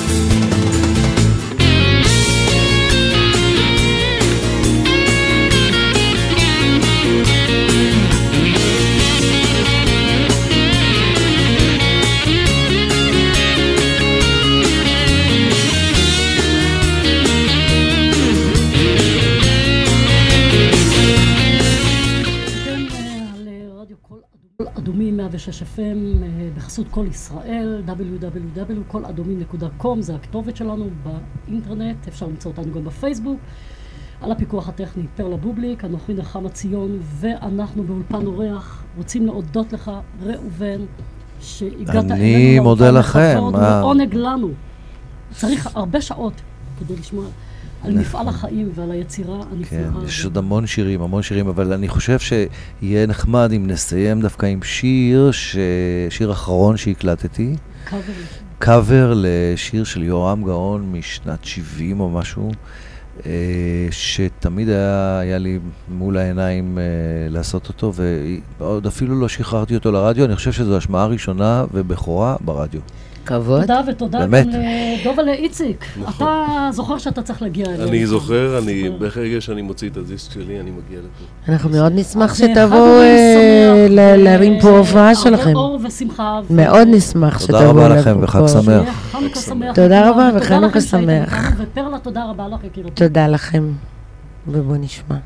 אדומים 106 FM בחסות כל ישראל, www.koladomin.com, זה הכתובת שלנו באינטרנט, אפשר למצוא אותנו גם בפייסבוק. על הפיקוח הטכני פרלה בובליק, אנוכי נחמה ציון, ואנחנו באולפן אורח רוצים להודות לך ראובן שהגעת אלינו. אני מודה לכם. ועונג לנו. צריך הרבה שעות כדי לשמוע על מפעל החיים ועל היצירה הנפלאה. כן, יש עוד המון שירים, אבל אני חושב שיהיה נחמד אם נסיים דווקא עם שיר אחרון שהקלטתי. קאבר לשיר של יורם גאון משנת 70 או משהו, שתמיד היה לי מול העיניים לעשות אותו, ועוד אפילו לא שחררתי אותו לרדיו. אני חושב שזו השמעה ראשונה ובכורה ברדיו. כבוד. תודה ותודה גם לדובה לאיציק. אתה זוכר שאתה צריך להגיע אלינו. אני זוכר, ברגע שאני מוציא את הדיסק שלי, אני מגיע לפה. אנחנו מאוד נשמח שתבואו להרים פה הופעה שלכם. הרבה אור ושמחה. מאוד נשמח שתבואו. תודה רבה לכם וחג שמח. תודה רבה וחנוכה שמח. ופרלה, תודה רבה לך, יקירתי. תודה לכם. ובוא נשמע.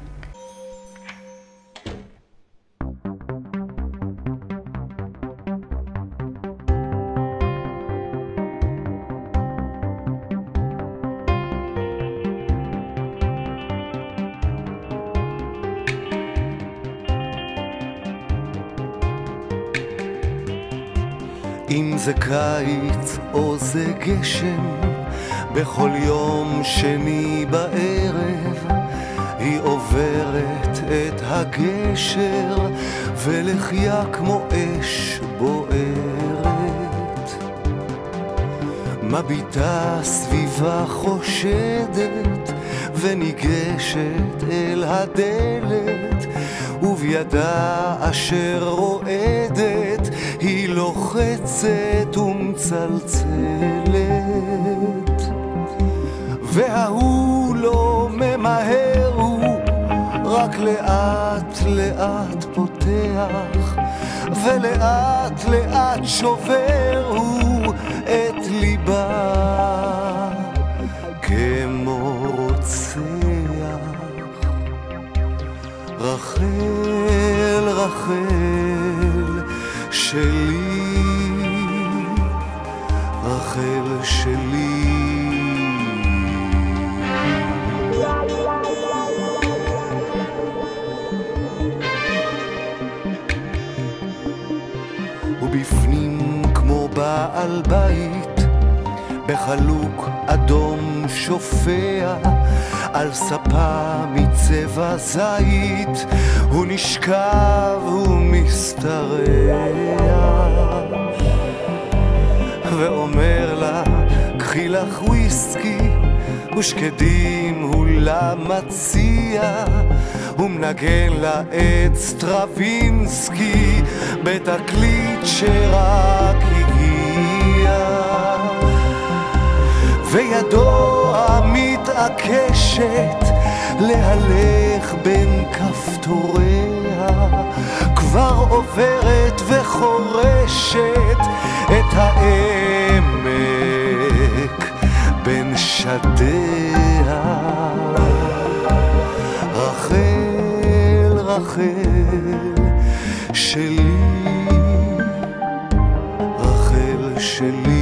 אם זה קיץ או זה גשם, בכל יום שני בערב היא עוברת את הגשר, ולחיה כמו אש בוערת, מביטה סביבה חושדת וניגשת אל הדלת, ובידה אשר רועדת היא לוחצת ומצלצלת, וההוא לא ממהר, הוא רק לאט לאט פותח, ולאט לאט שובר הוא את ליבה כמו רוצח. רחל, רחל שלי, רחל שלי. ובפנים כמו בעל בית בחלוק אדום שופע, על ספה מצבע זית הוא נשכב ומשתרע, ואומר לה קחי לך וויסקי ושקדים הוא לה מציע, ומנגן לה את סטרווינסקי בתקליט שרק הגיע, וידו המתעקשת להלך בין כפתוריה כבר עוברת וחורשת את העמק בין שדיה. רחל, רחל שלי, רחל שלי.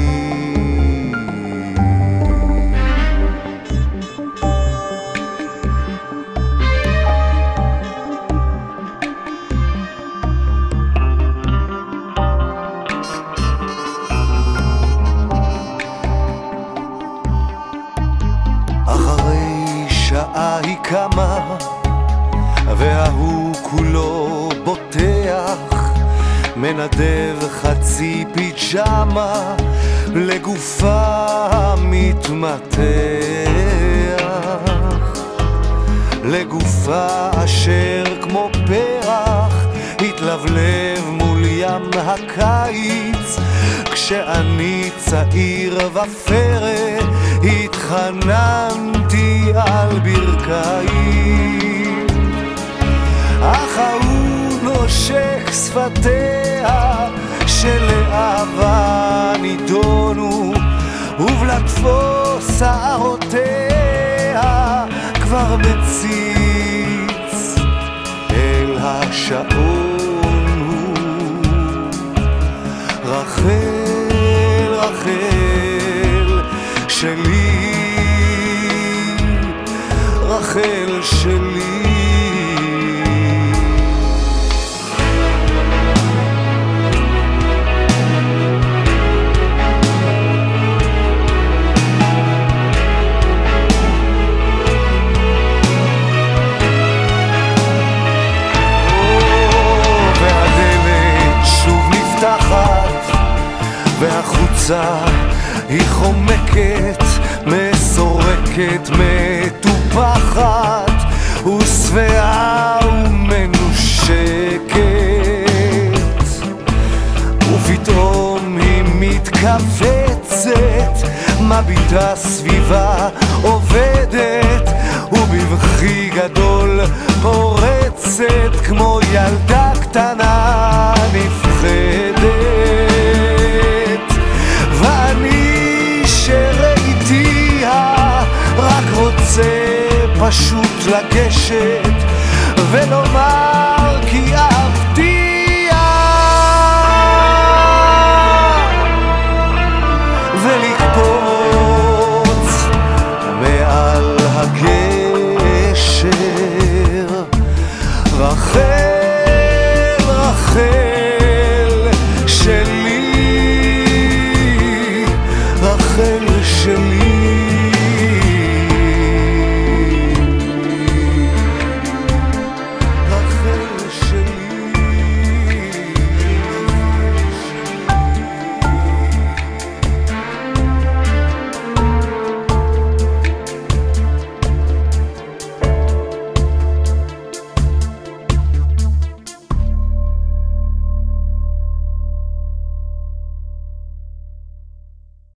היא קמה וההוא כולו בוטח, מנדב חצי פיג'מה לגופה מתמתח, לגופה אשר כמו פרח התלבלב מול ים הקיץ, כשאני צעיר ופרא התחננתי על ברכיים, אך ההוא נושק שפתיה שלאהבה נידונו, ובלטפו שערותיה כבר מציץ אל השעון הוא. רחל, רחל שלי, רחל שלי. והחוצה היא חומקת, מסורקת, מטופחת ושבעה ומנושקת, ופתאום היא מתכווצת, מביטה סביבה עובדת, ובבכי גדול פורצת כמו ילדה קטנה נפחדת. ואני שראיתיה רק רוצה פשוט לגשת ולומר כי אהבתיה, ולקפוץ מעל הגשר. רחל, רחל שלי, שלי